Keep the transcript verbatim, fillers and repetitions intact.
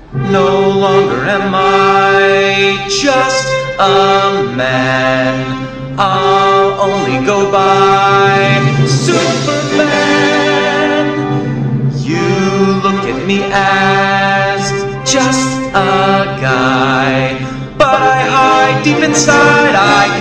No longer am I just a man. I'll only go by Superman. You look at me as just a guy, but I hide deep inside. I